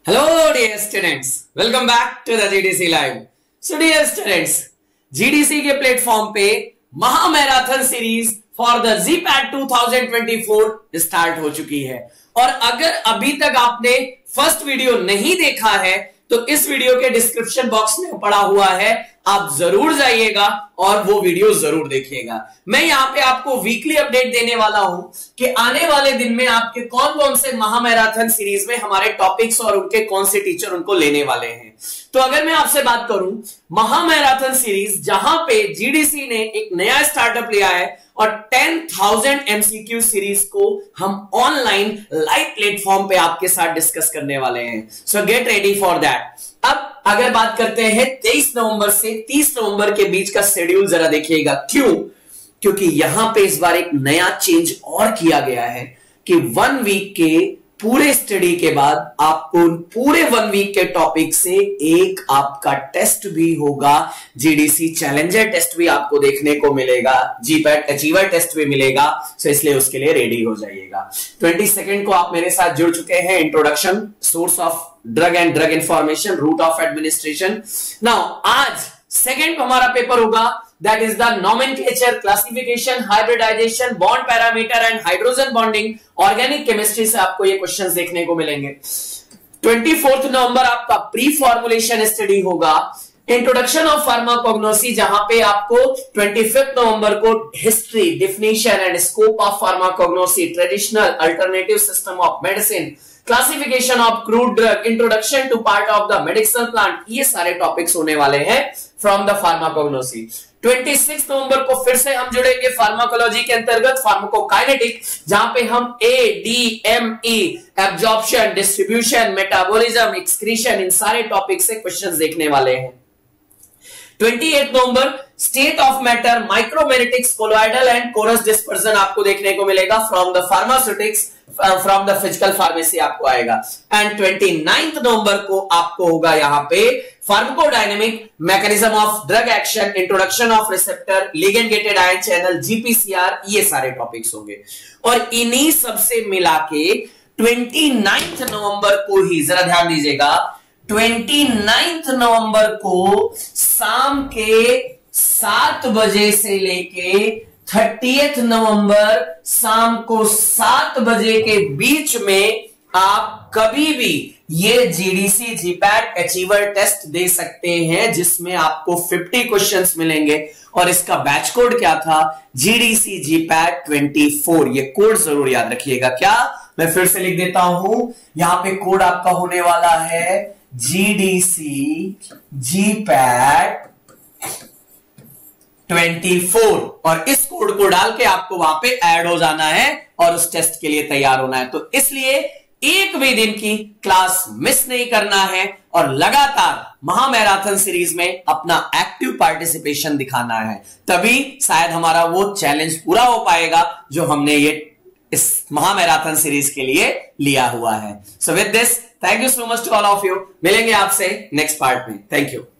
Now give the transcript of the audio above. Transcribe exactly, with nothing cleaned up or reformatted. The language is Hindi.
Hello dear students, welcome back to the G D C Live. So dear students, G D C के प्लेटफॉर्म पे महा marathon series for the G PAT twenty twenty four start हो चुकी है और अगर अभी तक आपने फर्स्ट वीडियो नहीं देखा है तो इस वीडियो के डिस्क्रिप्शन बॉक्स में पड़ा हुआ है, आप जरूर जाइएगा और वो वीडियो जरूर देखिएगा। मैं यहाँ पे आपको वीकली अपडेट देने वाला हूं कि आने वाले दिन में आपके कौन कौन से महा मैराथन सीरीज में हमारे टॉपिक्स और उनके कौन से टीचर उनको लेने वाले हैं। तो अगर मैं आपसे बात करूं महा मैराथन सीरीज, जहां पे जीडीसी ने एक नया स्टार्टअप लिया है और टेन थाउजेंड एमसीक्यू सीरीज को हम ऑनलाइन लाइव प्लेटफॉर्म पे आपके साथ डिस्कस करने वाले हैं। So get ready for that. अब अगर बात करते हैं तेईस नवंबर से तीस नवंबर के बीच का शेड्यूल, जरा देखिएगा। क्यों? क्योंकि यहां पे इस बार एक नया चेंज और किया गया है कि वन वीक के पूरे स्टडी के बाद आपको पूरे वन वीक के टॉपिक से एक आपका टेस्ट भी होगा। जीडीसी चैलेंजर टेस्ट भी आपको देखने को मिलेगा, जीपैट अचीवर टेस्ट भी मिलेगा। सो इसलिए उसके लिए रेडी हो जाइएगा। ट्वेंटी सेकेंड को आप मेरे साथ जुड़ चुके हैं। Introduction, source of drug and drug information, route of administration. Now आज सेकेंड हमारा पेपर होगा, that is the nomenclature, classification, hybridization, bond parameter and hydrogen bonding, organic chemistry से आपको ये क्वेश्चंस देखने को मिलेंगे। चौबीस नवंबर आपका प्री फॉर्मुलेशन स्टडी होगा, इंट्रोडक्शन ऑफ फार्माकोग्नोसी, जहां पे आपको पच्चीस नवंबर को history, definition and scope of pharmacognosy, traditional alternative system of medicine, classification of crude drug, introduction to part of the medicinal plant, ये सारे टॉपिक्स होने वाले हैं फ्रॉम द फार्माकोग्नोसी। छब्बीस नवंबर को फिर से हम जुड़ेंगे फार्माकोलॉजी के अंतर्गत फार्माकोकाइनेटिक, जहां पे हम A D M E, absorption, distribution, metabolism, excretion, इन सारे टॉपिक से क्वेश्चंस देखने वाले हैं। अट्ठाईस नवंबर state of matter, micromeritics, colloidal and coarse dispersion आपको देखने को मिलेगा from the pharmaceutics, from the physical pharmacy आपको आएगा। एंड उनतीस नवंबर को आपको होगा यहां पे pharmacodynamic, mechanism of drug action, introduction of receptor, ligand gated ion channel, GPCR, ये सारे टॉपिक्स होंगे। और इन्हीं सबसे मिला के उनतीस नवंबर को ही, जरा ध्यान दीजिएगा, उनतीस नवंबर को शाम के सात बजे से लेके तीस नवंबर शाम को सात बजे के बीच में आप कभी भी ये जीडीसी जीपैट अचीवर टेस्ट दे सकते हैं, जिसमें आपको पचास क्वेश्चंस मिलेंगे। और इसका बैच कोड क्या था? जीडीसी जीपैट चौबीस। ये कोड जरूर याद रखिएगा। क्या? मैं फिर से लिख देता हूं, यहां पे कोड आपका होने वाला है जीडीसी जीपैट चौबीस, और इस कोड को डाल के आपको वहां पे ऐड हो जाना है और उस टेस्ट के लिए तैयार होना है। तो इसलिए एक भी दिन की क्लास मिस नहीं करना है और लगातार महा मैराथन सीरीज में अपना एक्टिव पार्टिसिपेशन दिखाना है, तभी शायद हमारा वो चैलेंज पूरा हो पाएगा जो हमने ये इस महा मैराथन सीरीज के लिए लिया हुआ है। So with this, thank you so much to all of you. मिलेंगे आपसे नेक्स्ट पार्ट में। Thank you.